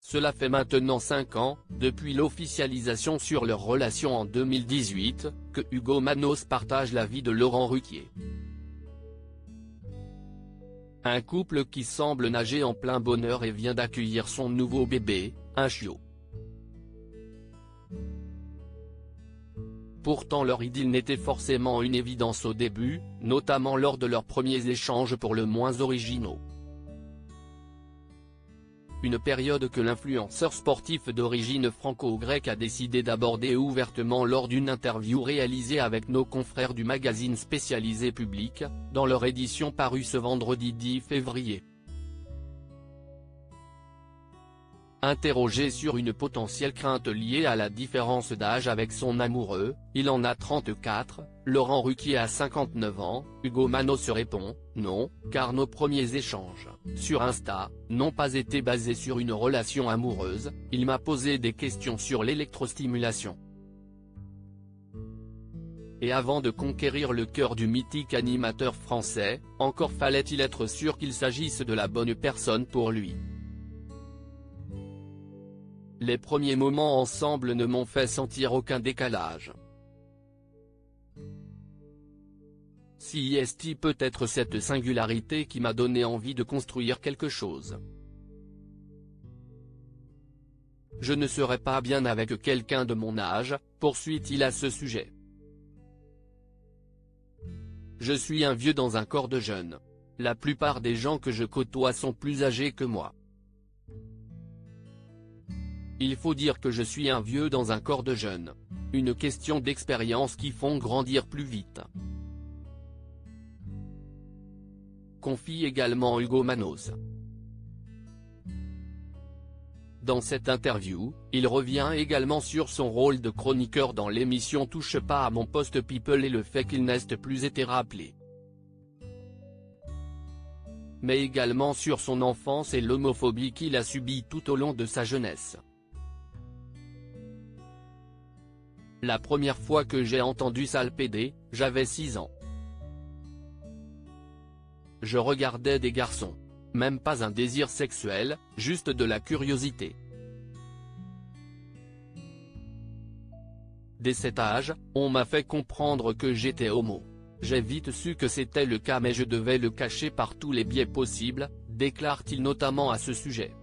Cela fait maintenant 5 ans, depuis l'officialisation sur leur relation en 2018, que Hugo Manos partage la vie de Laurent Ruquier. Un couple qui semble nager en plein bonheur et vient d'accueillir son nouveau bébé, un chiot. Pourtant leur idylle n'était forcément une évidence au début, notamment lors de leurs premiers échanges pour le moins originaux. Une période que l'influenceur sportif d'origine franco-grecque a décidé d'aborder ouvertement lors d'une interview réalisée avec nos confrères du magazine spécialisé Public, dans leur édition parue ce vendredi 10 février. Interrogé sur une potentielle crainte liée à la différence d'âge avec son amoureux, il en a 34, Laurent Ruquier a 59 ans, Hugo Manos répond « Non, car nos premiers échanges, sur Insta, n'ont pas été basés sur une relation amoureuse, il m'a posé des questions sur l'électrostimulation. Et avant de conquérir le cœur du mythique animateur français, encore fallait-il être sûr qu'il s'agisse de la bonne personne pour lui. Les premiers moments ensemble ne m'ont fait sentir aucun décalage. Si est peut-être cette singularité qui m'a donné envie de construire quelque chose. Je ne serais pas bien avec quelqu'un de mon âge, poursuit-il à ce sujet. Je suis un vieux dans un corps de jeune. La plupart des gens que je côtoie sont plus âgés que moi. Il faut dire que je suis un vieux dans un corps de jeune. Une question d'expérience qui font grandir plus vite. Confie également Hugo Manos. Dans cette interview, il revient également sur son rôle de chroniqueur dans l'émission Touche pas à mon poste People et le fait qu'il n'ait plus été rappelé. Mais également sur son enfance et l'homophobie qu'il a subie tout au long de sa jeunesse. La première fois que j'ai entendu Sale PD, j'avais 6 ans. Je regardais des garçons. Même pas un désir sexuel, juste de la curiosité. Dès cet âge, on m'a fait comprendre que j'étais homo. J'ai vite su que c'était le cas mais je devais le cacher par tous les biais possibles, déclare-t-il notamment à ce sujet.